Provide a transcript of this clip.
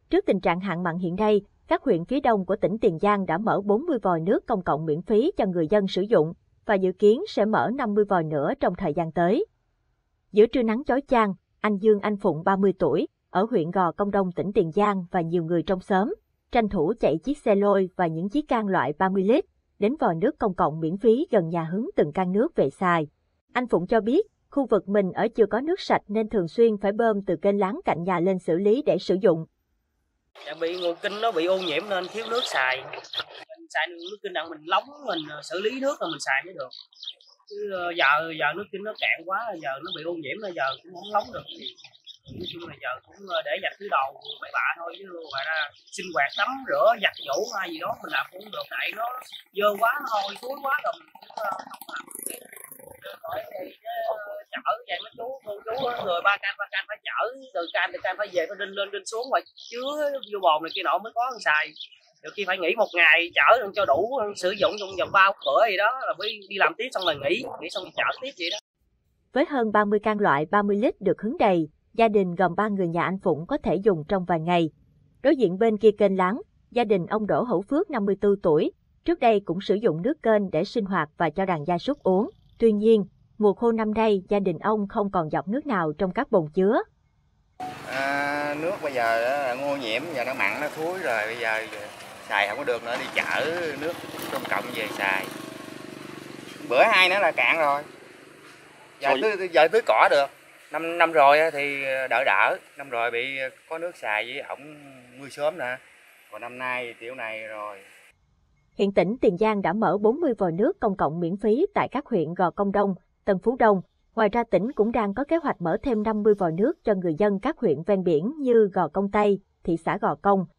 Trước tình trạng hạn mặn hiện nay, các huyện phía đông của tỉnh Tiền Giang đã mở 40 vòi nước công cộng miễn phí cho người dân sử dụng và dự kiến sẽ mở 50 vòi nữa trong thời gian tới. Giữa trưa nắng chói chang, anh Dương Anh Phụng 30 tuổi, ở huyện Gò Công Đông tỉnh Tiền Giang và nhiều người trong xóm tranh thủ chạy chiếc xe lôi và những chiếc can loại 30 lít đến vòi nước công cộng miễn phí gần nhà hứng từng can nước về xài. Anh Phụng cho biết, khu vực mình ở chưa có nước sạch nên thường xuyên phải bơm từ kênh láng cạnh nhà lên xử lý để sử dụng. Bị nguồn kinh nó bị ô nhiễm nên thiếu nước xài. Mình xài nước kinh đặng mình lóng, mình xử lý nước rồi mình xài mới được. Chứ giờ nước kinh nó cạn quá, giờ nó bị ô nhiễm là giờ cũng không lóng được. Nói chung là giờ cũng để giặt thứ đầu bậy bạ thôi, chứ ngoài ra sinh hoạt tắm rửa giặt giũ hay gì đó mình làm cũng không được, tại nó dơ quá, hôi thối quá rồi mình cũng không làm được. Khỏi thì chở vậy mấy chú người ba can phải chở từ can phải về phải lên xuống và chứa vô bồn này kia nọ mới có ăn xài. Nhiều khi phải nghỉ một ngày chở cho đủ sử dụng trong vòng 3 bữa gì đó là mới đi làm tiếp, xong rồi nghỉ xong chở tiếp vậy đó. Với hơn 30 can loại 30 lít được hứng đầy, gia đình gồm 3 người nhà anh Phụng có thể dùng trong vài ngày. Đối diện bên kia kênh láng, gia đình ông Đỗ Hữu Phước 54 tuổi, trước đây cũng sử dụng nước kênh để sinh hoạt và cho đàn gia súc uống. Tuy nhiên, mùa khô năm nay gia đình ông không còn giọt nước nào trong các bồn chứa. Nước bây giờ ô nhiễm, giờ nó mặn nó thúi rồi, bây giờ xài không có được nữa, đi chở nước công cộng về xài. Bữa hai nữa là cạn rồi. Giờ tưới cỏ được. Năm rồi thì đỡ, năm rồi bị có nước xài với ổng mưa sớm nè. Còn năm nay kiểu này rồi. Hiện tỉnh Tiền Giang đã mở 40 vòi nước công cộng miễn phí tại các huyện Gò Công Đông, Tân Phú Đông. Ngoài ra tỉnh cũng đang có kế hoạch mở thêm 50 vòi nước cho người dân các huyện ven biển như Gò Công Tây, thị xã Gò Công,